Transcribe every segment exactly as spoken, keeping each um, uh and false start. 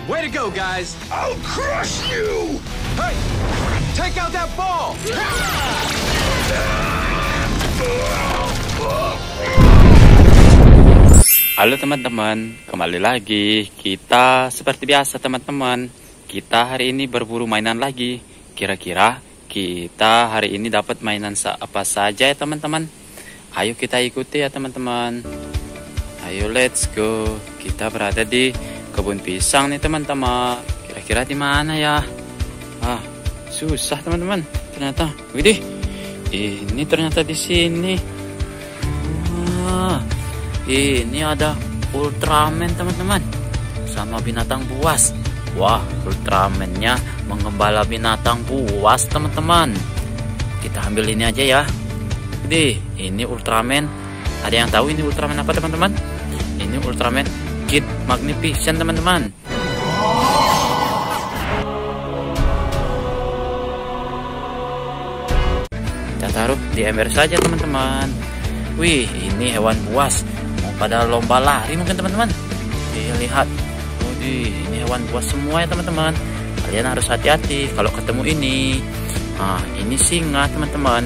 Way to go, guys! I'll crush you! Hey! Take out that ball! Halo teman-teman, kembali lagi. Kita seperti biasa teman-teman, kita hari ini berburu mainan lagi. Kira-kira kita hari ini dapat mainan apa saja ya teman-teman? Ayo kita ikuti ya teman-teman. Ayo let's go. Kita berada di kebun pisang nih teman-teman. Kira-kira di mana ya? Ah, susah teman-teman. Ternyata, widih, ini ternyata di sini. Wah, ini ada Ultraman teman-teman, sama binatang buas. Wah, Ultraman-nya menggembala binatang buas teman-teman. Kita ambil ini aja ya. Widih, ini Ultraman. Ada yang tahu ini Ultraman apa teman-teman? Ini Ultraman Kid Magnificent teman-teman. Kita taruh di ember saja teman-teman. Wih, ini hewan buas mau pada lomba lari mungkin teman-teman. Lihat, oh, ini hewan buas semua ya teman-teman. Kalian harus hati-hati kalau ketemu ini. Nah, ini singa teman-teman.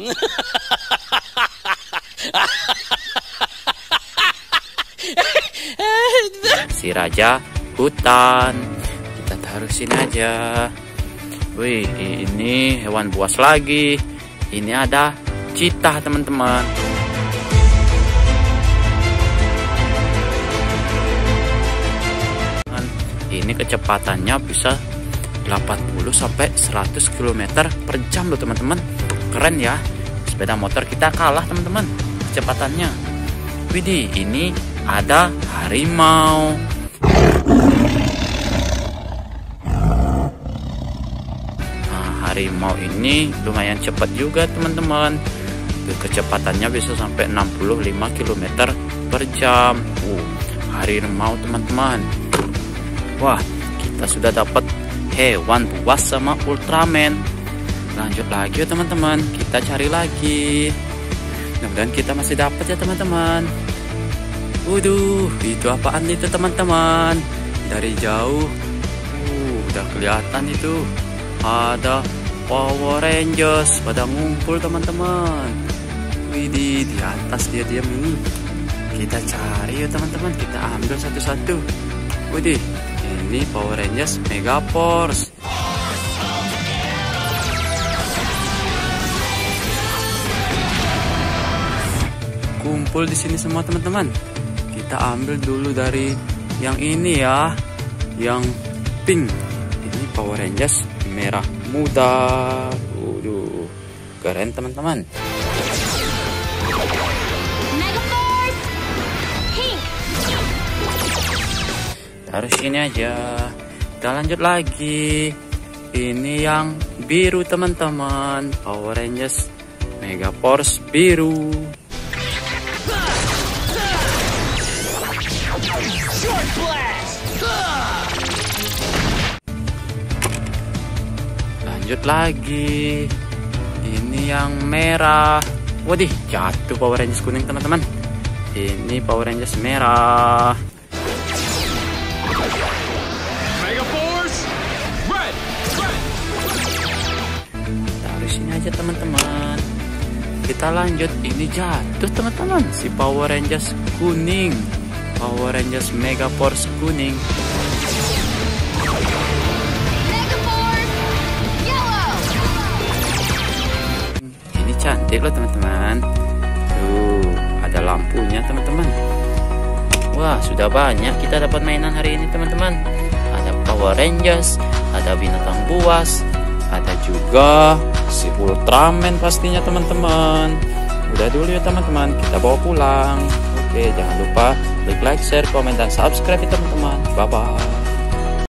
Si raja hutan, kita taruh sini aja. Wih, ini hewan buas lagi. Ini ada cheetah teman-teman. Ini kecepatannya bisa delapan puluh sampai seratus kilometer per jam loh teman-teman. Keren ya. Sepeda motor kita kalah teman-teman kecepatannya. Widih, ini ada harimau. Nah, harimau ini lumayan cepat juga teman-teman. Kecepatannya bisa sampai enam puluh lima kilometer per jam. Uh, harimau teman-teman. Wah, kita sudah dapat hewan buas sama Ultraman. Lanjut lagi ya teman-teman, kita cari lagi. Mudah-mudahan kita masih dapat ya teman-teman. Waduh, itu apaan itu teman-teman? Dari jauh, uh, udah kelihatan itu. Ada Power Rangers pada ngumpul teman-teman. Widih, di atas dia diam ini. Kita cari ya teman-teman, kita ambil satu-satu. Widih, ini Power Rangers Megaforce. Kumpul di sini semua teman-teman. Kita ambil dulu dari yang ini ya, yang pink. Ini Power Rangers merah muda. Waduh, keren teman-teman. Taruh sini aja. Kita lanjut lagi. Ini yang biru teman-teman, Power Rangers Megaforce biru. Lanjut lagi. Ini yang merah. Wadih, jatuh Power Rangers kuning teman-teman. Ini Power Rangers merah. Megaforce red, red. Taruh sini aja teman-teman. Kita lanjut. Ini jatuh teman-teman, si Power Rangers kuning, Power Rangers Megaforce kuning. Ini cantik loh teman-teman. Tuh, ada lampunya teman-teman. Wah, sudah banyak kita dapat mainan hari ini teman-teman. Ada Power Rangers, ada binatang buas, ada juga si Ultraman pastinya teman-teman. Udah dulu ya teman-teman, kita bawa pulang. Oke, jangan lupa like, like, share, komen, dan subscribe ya teman-teman. Bye-bye.